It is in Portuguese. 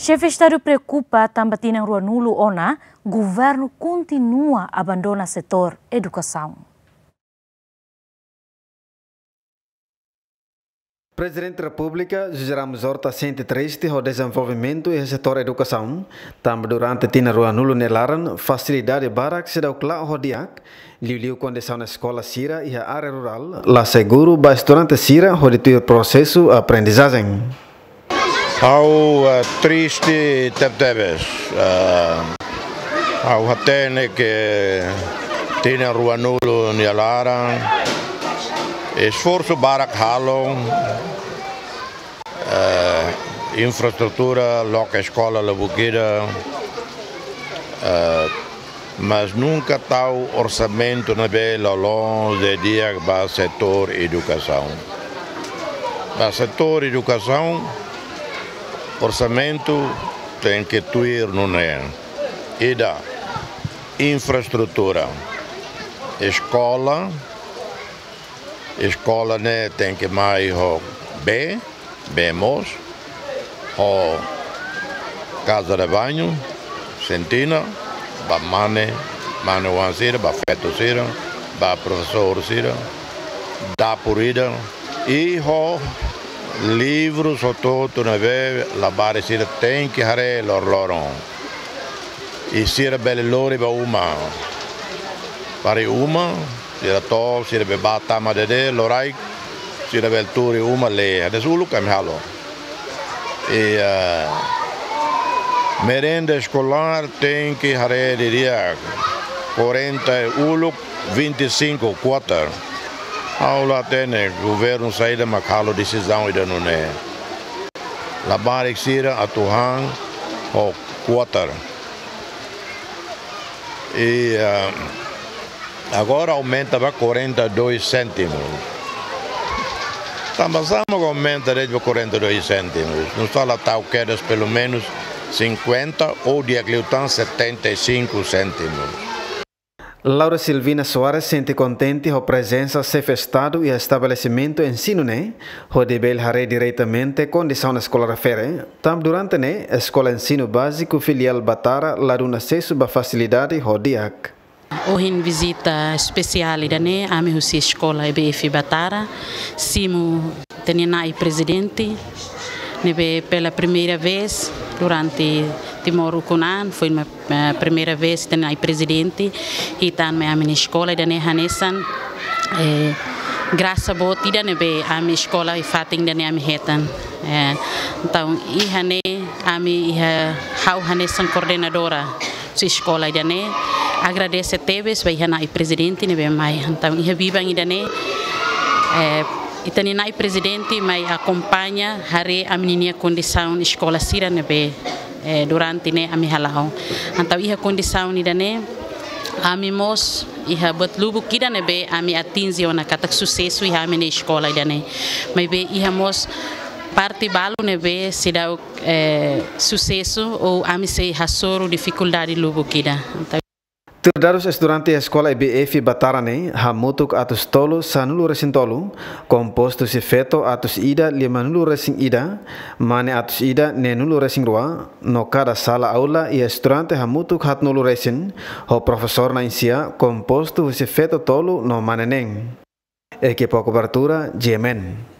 Chefe de Estado preocupa também em Rua Nulo ona, governo continua a abandonar o setor educação. Presidente da República, José Ramos Horta, sente triste o desenvolvimento do setor educação. Também durante a Rua Nulo nelaran, facilidade para que se dá o claro diak, liu condição na escola Sira e a área rural, lá seguro, mas durante Sira, o processo aprendizagem. Au triste tebes. Au hatene que tem a Rua Nulo nelaran, esforço para halo. Infraestrutura, loca escola la buqueira, mas nunca está o orçamento na bela longe de dia para o setor educação. Para o setor educação, orçamento tem que tuir não é. E da infraestrutura, escola né tem que mais bemos, o casa de banho, sentina, ba mane wansira, ba feto sira, ba professor sira, da purida e o livros o todo na ve la bare sira tem que hare loron e sira belle lori ba uma pare uma sira to sira be bata madede lorai sira bel turi uma le adesso lu cam halo e merenda escolar tem que hare diria 41 25 quota aula tem governo saída macalo decisão ainda não é la bare sira atuhan o quota e agora aumenta para 42 cêntimos. Estamos a aumentar de 42 cêntimos. Não só lá tal quedas pelo menos 50 ou de aglutão 75 cêntimos. Laura Silvina Soares sente contente com a presença do chefe de Estado e estabelecimento ensino, né? O debel haré diretamente condição na escola refere. Tam durante né, a escola ensino básico filial Batara lá do acesso a facilidade o diak. Hoje visita especial né, a minha escola EBF Batara, simu tenenai presidente, nebe pela primeira vez durante Timor Kunan, foi a primeira vez que tenenai presidente e também a minha escola da Hanesan, graças a Deus ida nebe a minha escola e fating da minha retan, então ihane a minha Hanesan coordenadora sua escola da né agradeço a Teves, vai na presidente, né bem mais. Então, ia viva ainda né. E também na presidente, mas acompanha hare a menina condição na escola Sira né bem durante né a minha lao. Então, ia condição ainda né. A mimos ia betlubu kita né bem a minha atinge ona kata sucesso ia a minha escola ainda né. Mas bem ia mos parte balo né bem se dá sucesso ou a minha se hasoro dificuldade lubu kita. Terdados estudante a escola EBF Batarane, hamutuk atus tolo sanulu resin tolu, composto si feto atus ida lima nulu resin ida, mane atus ida nenulu resin rua, no cada sala aula e estudante hamutuk hat nulu resin, ho professor na insia, composto si feto tolu no maneneng. Equipo cobertura, Jemen.